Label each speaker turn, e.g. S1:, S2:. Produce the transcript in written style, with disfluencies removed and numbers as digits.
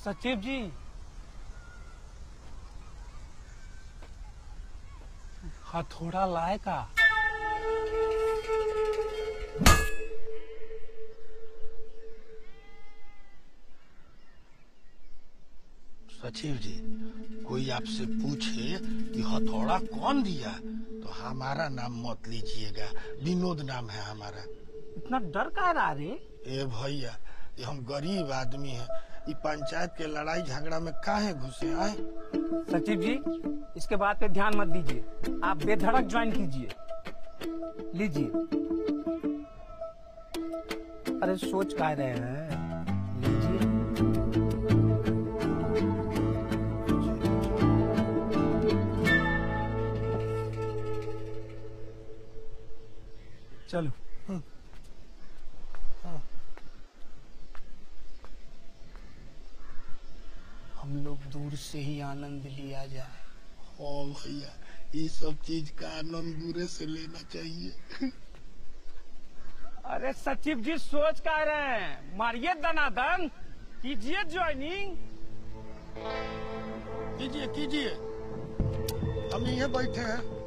S1: सचिव जी, हथौड़ा लाए का?
S2: सचिव जी, कोई आपसे पूछे कि हथौड़ा कौन दिया तो हमारा नाम मत लीजिएगा, विनोद नाम है हमारा।
S1: इतना डर का रहा रे?
S2: ए भैया, ये हम गरीब आदमी हैं, ये पंचायत के लड़ाई झगड़ा में काहे घुसे आए?
S1: सचिव जी, इसके बात पे ध्यान मत दीजिए, आप बेधड़क ज्वाइन कीजिए। लीजिए। अरे सोच का रहे हैं, लीजिए। चलो। हम लोग दूर से ही आनंद लिया जाए।
S2: ओ भैया, ये सब चीज का आनंद दूरे से लेना चाहिए।
S1: अरे सचिव जी, सोच का रहे हैं, मारिए दनादन, कीजिए ज्वाइनिंग।
S2: कीजिए कीजिए, हम यहीं बैठे हैं।